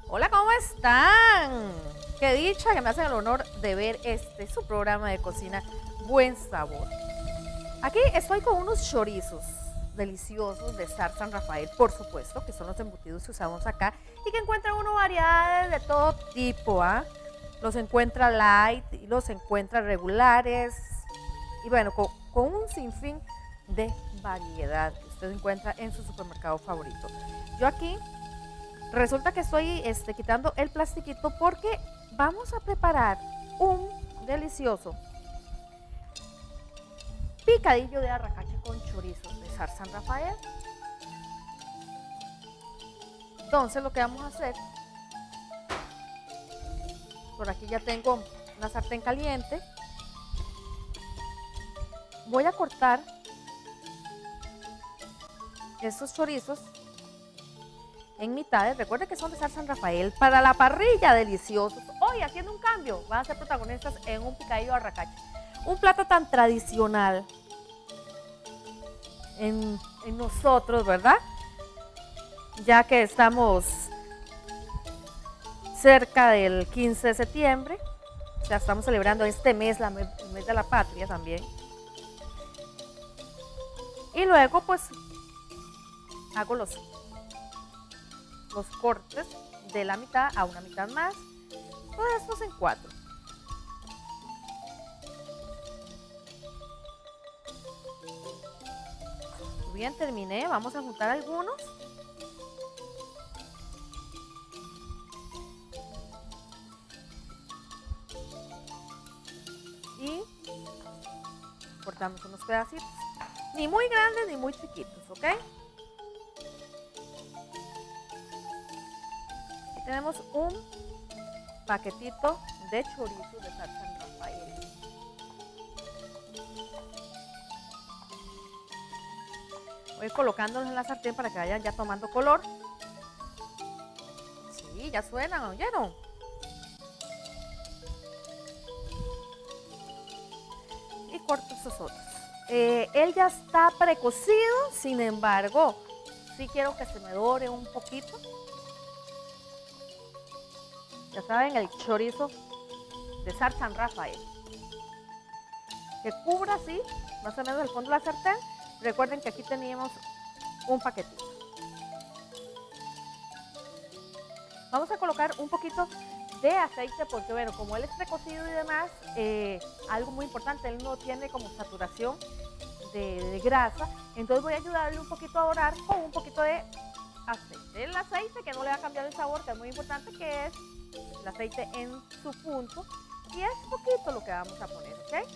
Hola, ¿cómo están? Qué dicha que me hacen el honor de ver su programa de cocina Buen Sabor. Aquí estoy con unos chorizos deliciosos de Sar San Rafael, por supuesto, que son los embutidos que usamos acá y que encuentran uno variedades de todo tipo, ¿ah? Los encuentra light, los encuentra regulares y bueno, con un sinfín de variedad que usted encuentra en su supermercado favorito. Yo aquí resulta que estoy quitando el plastiquito porque vamos a preparar un delicioso picadillo de arracache con chorizos de Sar San Rafael. Entonces lo que vamos a hacer, por aquí ya tengo una sartén caliente, voy a cortar estos chorizos en mitades. Recuerden que son de Sar San Rafael para la parrilla, deliciosos. Hoy haciendo un cambio, van a ser protagonistas en un picadillo de arracache, un plato tan tradicional en nosotros, ¿verdad? Ya que estamos cerca del 15 de septiembre, o sea, estamos celebrando este mes, el mes de la patria también. Y luego pues hago los cortes de la mitad a una mitad más, todos estos en 4. Bien, terminé, vamos a juntar algunos. Y cortamos unos pedacitos, ni muy grandes ni muy chiquitos, ¿ok? Aquí tenemos un paquetito de chorizos de Sar San Rafael. Voy colocándolos en la sartén para que vayan ya tomando color. Sí, ya suenan, ¿oyeron? Y corto estos otros. Él ya está precocido, sin embargo, sí quiero que se me dore un poquito. Ya saben, el chorizo de Sar San Rafael, que cubra así, más o menos el fondo de la sartén. Recuerden que aquí teníamos un paquetito. Vamos a colocar un poquito de aceite porque, bueno, como él es precocido y demás, algo muy importante, él no tiene como saturación de grasa, entonces voy a ayudarle un poquito a dorar con un poquito de aceite. El aceite que no le va a cambiar el sabor, que es muy importante, que es el aceite en su punto, y es poquito lo que vamos a poner, ¿ok?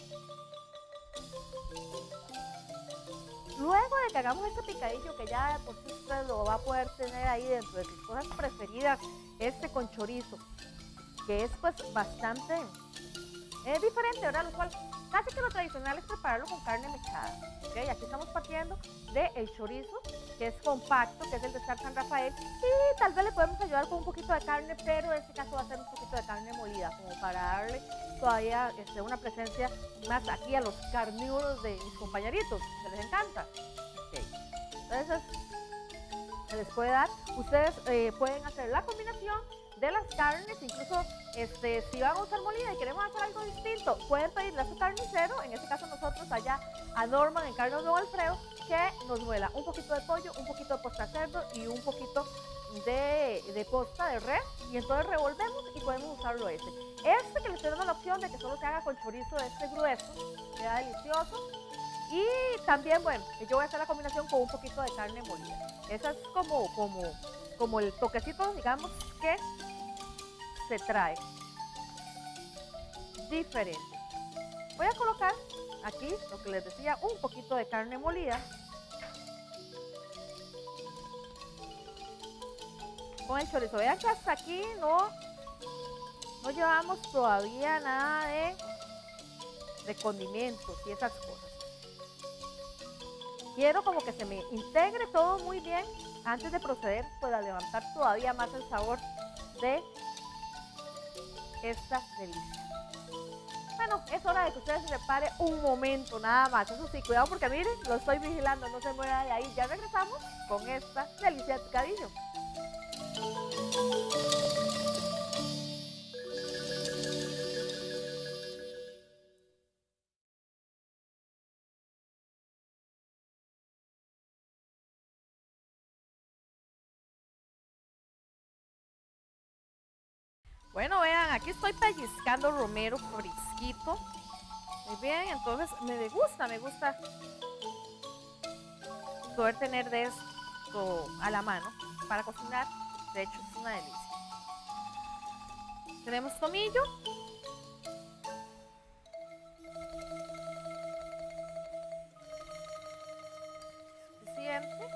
Luego de que hagamos este picadillo, que ya por sí usted lo va a poder tener ahí dentro de sus cosas preferidas, con chorizo, que es pues bastante diferente, ¿verdad? Lo cual casi que lo tradicional es prepararlo con carne mechada, ¿ok? Aquí estamos partiendo del chorizo, que es compacto, que es el de Sar San Rafael, y tal vez le podemos ayudar con un poquito de carne, pero en este caso va a ser un poquito de carne molida, como para darle todavía una presencia más aquí a los carnívoros de mis compañeritos, que les encanta. Okay. Entonces, se les puede dar, ustedes pueden hacer la combinación de las carnes, incluso si van a usar molida y queremos hacer algo distinto, pueden pedirle a su carnicero, en este caso nosotros allá a Norman en Carlos Don Alfredo, que nos muela un poquito de pollo, un poquito de posta de cerdo y un poquito de posta de res, y entonces revolvemos y podemos usarlo que le estoy dando la opción de que solo se haga con chorizo de grueso, queda delicioso. Y también, bueno, yo voy a hacer la combinación con un poquito de carne molida. Esa es como el toquecito, digamos, que se trae diferente. Voy a colocar aquí, lo que les decía, un poquito de carne molida con el chorizo. Vean que hasta aquí no llevamos todavía nada de condimentos y esas cosas. Quiero como que se me integre todo muy bien antes de proceder pues a levantar todavía más el sabor de esta delicia. Bueno, es hora de que ustedes se preparen un momento nada más. Eso sí, cuidado porque miren, lo estoy vigilando, no se mueva de ahí. Ya regresamos con esta delicia de picadillo. Bueno, vean, aquí estoy pellizcando romero fresquito. Muy bien, entonces me gusta poder tener de esto a la mano para cocinar. De hecho, es una delicia. Tenemos tomillo. Suficiente.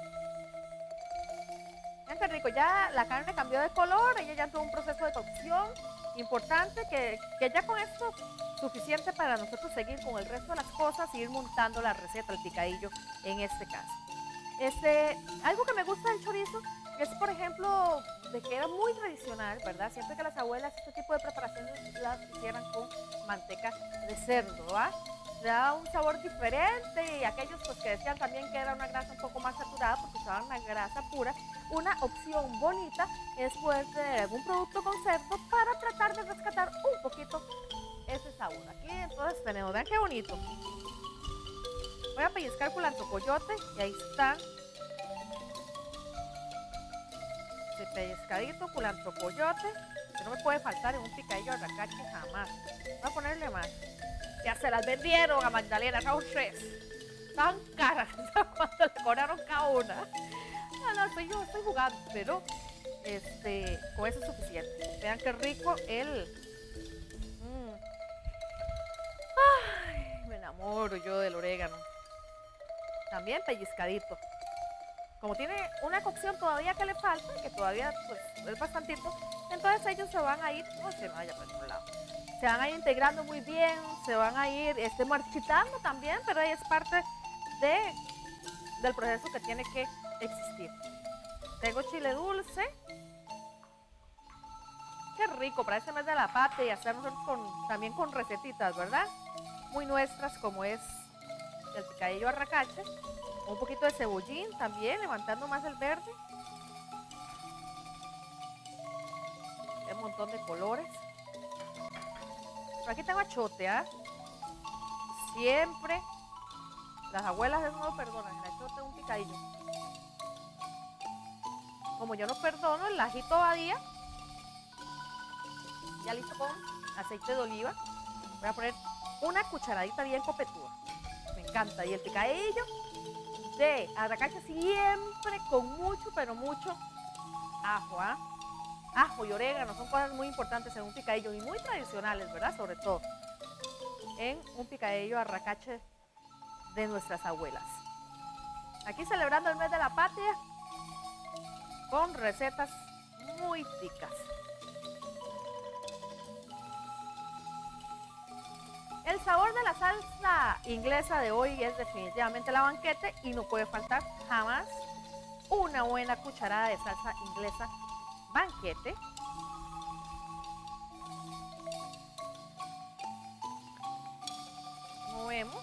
Vean qué rico, ya la carne cambió de color, ella ya entró en un proceso de cocción importante que ya con esto suficiente para nosotros seguir con el resto de las cosas y ir montando la receta, el picadillo en este caso. Algo que me gusta del chorizo es, por ejemplo, de que era muy tradicional, ¿verdad? Siempre que las abuelas este tipo de preparaciones las hicieran con manteca de cerdo, ¿verdad? Le da un sabor diferente y aquellos pues, que decían también que era una grasa un poco más saturada porque usaban una grasa pura, una opción bonita es poder tener algún producto con cerdo para tratar de rescatar un poquito ese sabor. Aquí entonces tenemos, vean qué bonito. Voy a pellizcar culantro coyote y ahí está. Ese pellizcadito, culantro coyote, que no me puede faltar en un picadillo de arracache jamás. Voy a ponerle más. Ya se las vendieron a Magdalena, son 3. Tan caras, ¿cuánto le cobraron cada una? No, yo estoy jugando, pero con eso es suficiente. Vean qué rico Ay, me enamoro yo del orégano. También pellizcadito. Como tiene una cocción todavía que le falta, que todavía pues, es bastantito, entonces ellos se van a ir, no se vaya por ningún lado. Se van a ir integrando muy bien, se van a ir marchitando también, pero ahí es parte del proceso que tiene que existir. Tengo chile dulce. Qué rico para este mes de la patria y hacernos también con recetitas, ¿verdad? Muy nuestras como es el picadillo arracache. Un poquito de cebollín también, levantando más el verde. Un montón de colores. Pero aquí tengo achote, ¿ah? Siempre las abuelas eso no lo perdonan, el achote es un picadillo. Como yo no perdono el ajito badía, ya listo con aceite de oliva, voy a poner una cucharadita bien copetuda. Me encanta. Y el picadillo de arracache siempre con mucho, pero mucho ajo, ¿ah? Ajo y orégano son cosas muy importantes en un picadillo y muy tradicionales, ¿verdad? Sobre todo en un picadillo arracache de nuestras abuelas. Aquí celebrando el mes de la patria con recetas muy ricas. El sabor de la salsa inglesa de hoy es definitivamente la banquete y no puede faltar jamás una buena cucharada de salsa inglesa banquete. Movemos.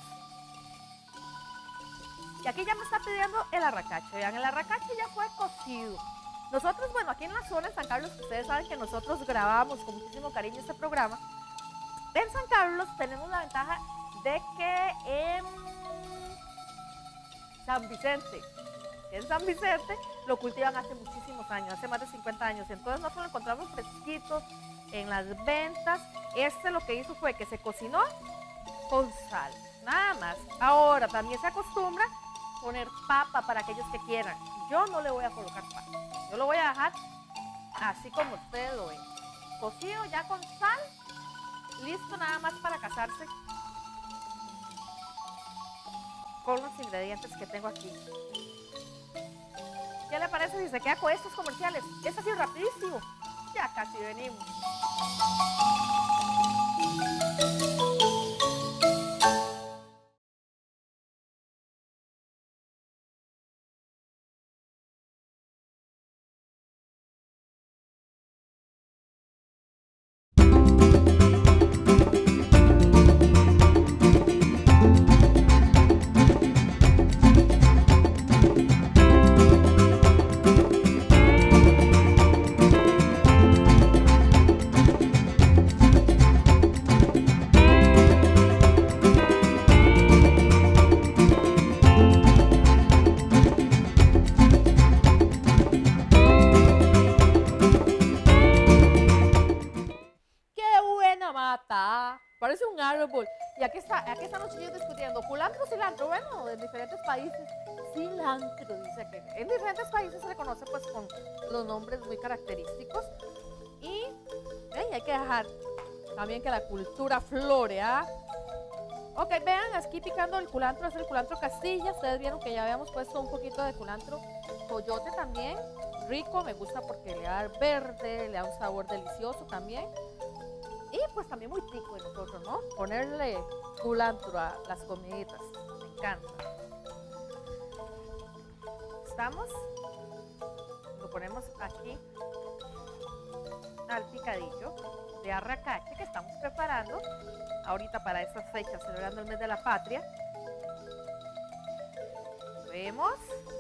Y aquí ya me está pidiendo el arracache. Vean, el arracache ya fue cocido. Nosotros, bueno, aquí en la zona de San Carlos, ustedes saben que nosotros grabamos con muchísimo cariño este programa. En San Carlos tenemos la ventaja de que en San Vicente lo cultivan hace muchísimos años, hace más de 50 años. Entonces nosotros lo encontramos fresquito en las ventas. Lo que hizo fue que se cocinó con sal, nada más. Ahora también se acostumbra poner papa para aquellos que quieran. Yo no le voy a colocar papa, yo lo voy a dejar así como ustedes lo ven. Cocido ya con sal, listo nada más para casarse con los ingredientes que tengo aquí. ¿Qué le parece si se queda con estos comerciales? Es así rapidísimo. Ya casi venimos. parece un árbol. Y aquí están los chillos discutiendo, culantro, cilantro, bueno, en diferentes países, cilantro, dice que en diferentes países se le conoce pues con los nombres muy característicos. Y hay que dejar también que la cultura flore, ¿ah? Ok, vean, aquí picando el culantro, es el culantro Castilla. Ustedes vieron que ya habíamos puesto un poquito de culantro coyote también. Rico, me gusta porque le da verde, le da un sabor delicioso también. Y pues también muy tico de nosotros, ¿no? Ponerle culantro a las comiditas, me encanta. ¿Estamos? Lo ponemos aquí al picadillo de arracache que estamos preparando ahorita para estas fechas, celebrando el mes de la patria. Vemos.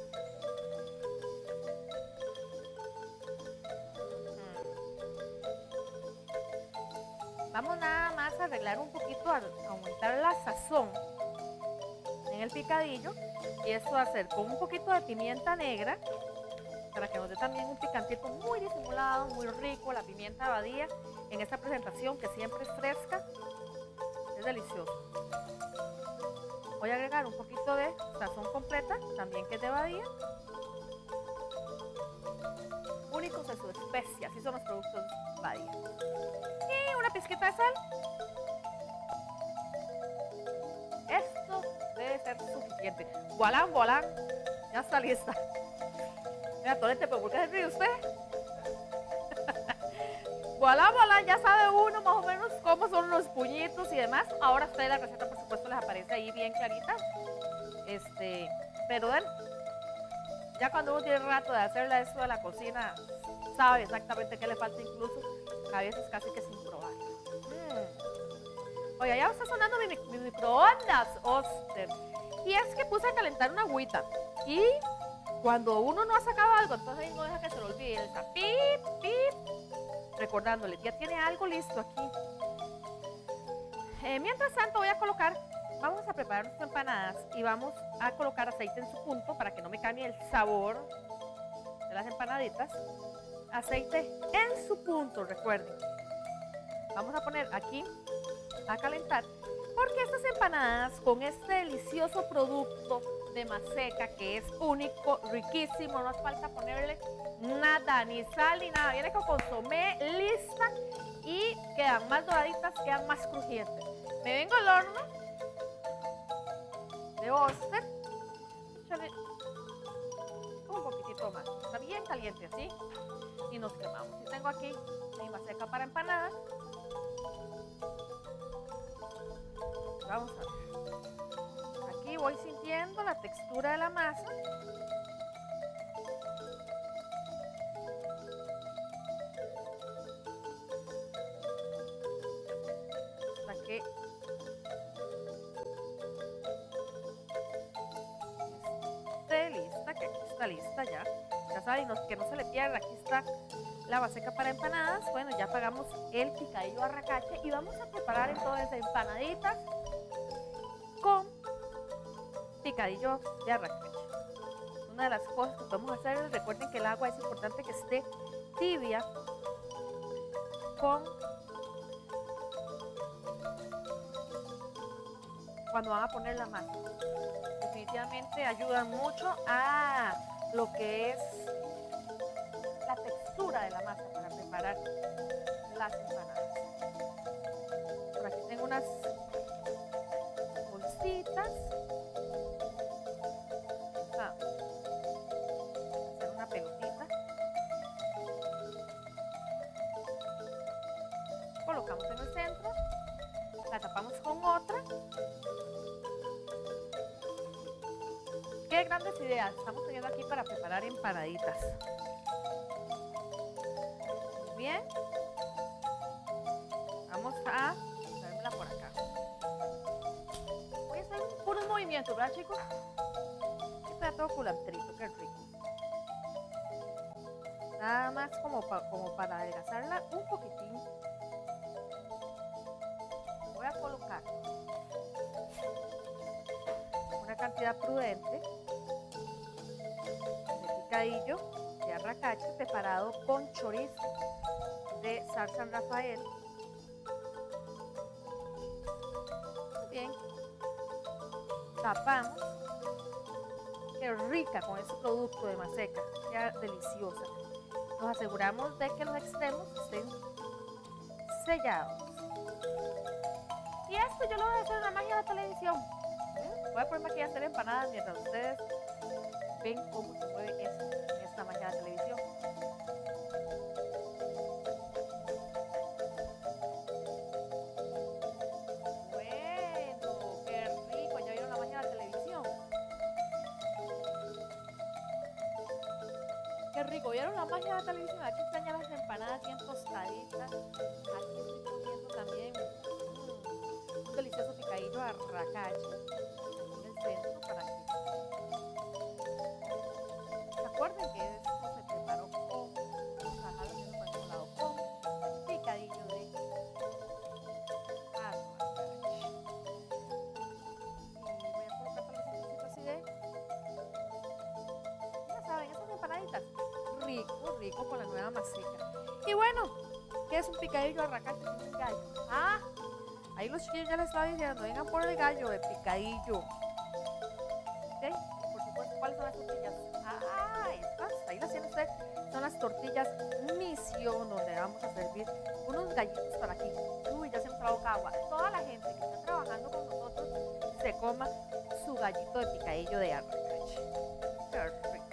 Vamos nada más a arreglar un poquito, a aumentar la sazón en el picadillo, y esto va a ser con un poquito de pimienta negra para que nos dé también un picantito muy disimulado, muy rico. La pimienta Badía en esta presentación, que siempre es fresca, es delicioso. Voy a agregar un poquito de sazón completa, también que es de Badía. Únicos en su especie, así son los productos Badía. Y una pizquita de sal. Esto debe ser suficiente. Voilá, voilá, ya está lista. Mira, Tolete, ¿pero por qué se ríe usted? Voilà, voilà, ya sabe uno más o menos cómo son los puñitos y demás. Ahora ustedes la receta, por supuesto, les aparece ahí bien clarita. Pero ya cuando uno tiene rato de hacerle esto de la cocina, sabe exactamente qué le falta, incluso a veces casi que sin probar. Oiga, ya está sonando mi microondas, Oster. Y es que puse a calentar una agüita. Y cuando uno no ha sacado algo, entonces no deja que se lo olvide. Él está pip, pip, recordándole, ya tiene algo listo aquí. Mientras tanto vamos a preparar nuestras empanadas y vamos a colocar aceite en su punto para que no me cambie el sabor de las empanaditas. Aceite en su punto, recuerden. Vamos a poner aquí a calentar, porque estas empanadas con este delicioso producto de maseca, que es único, riquísimo, no hace falta ponerle nada, ni sal ni nada, viene con consomé lista y quedan más doraditas, quedan más crujientes. Me vengo al horno de Oster, échale un poquitito más, está bien caliente así, y nos quemamos. Y tengo aquí mi maseca para empanadas. Vamos a ver. Aquí voy sintiendo la textura de la masa. Hasta que esté lista, que aquí está lista ya. Ya saben, que no se le pierda, aquí está la maseca para empanadas. Bueno, ya apagamos el picadillo arracache y vamos a preparar entonces empanaditas con picadillo de arracache. Una de las cosas que podemos hacer, recuerden que el agua es importante que esté tibia cuando van a poner la masa. Definitivamente ayudan mucho a lo que es la textura de la masa para preparar las empanadas. Por aquí tengo unas bolsitas. Vamos a hacer una pelotita. Colocamos en el centro, la tapamos con otra. Qué grandes ideas estamos teniendo aquí para preparar empanaditas. Muy bien. Vamos a traérmela por acá. Voy a hacer puros movimientos, ¿verdad, chicos? Está todo culantrito, qué rico. Nada más como para adelgazarla un poquitín. Voy a colocar una cantidad prudente de picadillo de arracache preparado con chorizo de San Rafael. tapamos. Qué rica con ese producto de Maseca, queda deliciosa. Nos aseguramos de que los extremos estén sellados. Y esto yo lo voy a hacer en la magia de la televisión. Voy a ponerme aquí a hacer empanadas mientras ustedes ven cómo se mueve esto en esta magia de la televisión. Bueno, qué rico, ya vieron la magia de la televisión. Qué rico, ¿vieron la magia de la televisión? Aquí están ya las empanadas bien tostaditas. Aquí estoy poniendo también un delicioso picadillo a racacho en el centro para que se acuerden que esto se preparó con, vamos a dejarlo haciendo por el lado, con picadillo de arracacho. Y voy a colocar tal vez un poquito así de, ya saben, esas empanaditas, rico, rico con la nueva Maseca. Y bueno, ¿qué es un picadillo a racacho sin un gallo? Ah, ahí los chiquillos ya les estaba diciendo, vengan por el gallo de picadillo. ¿Ok? Por supuesto, ¿cuáles son las tortillas? Ah, estas, ahí las tiene usted. Son las tortillas Misión, donde vamos a servir unos gallitos para aquí. Uy, ya se me trajo agua. Toda la gente que está trabajando con nosotros se coma su gallito de picadillo de arracache. Perfecto.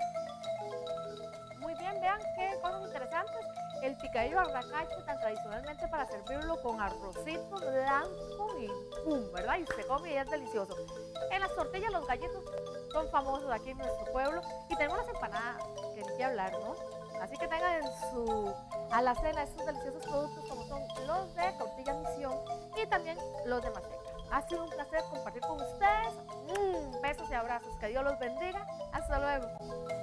Muy bien, vean qué cosas interesantes. El picadillo arracacho tan tradicionalmente para servirlo con arrocito blanco y pum, ¿verdad? Y se come y es delicioso. En las tortillas los gallitos son famosos aquí en nuestro pueblo y tenemos las empanadas, que ni que hablar, ¿no? Así que tengan en su alacena estos deliciosos productos como son los de Tortilla Misión y también los de Maseca. Ha sido un placer compartir con ustedes. Besos y abrazos. Que Dios los bendiga. Hasta luego.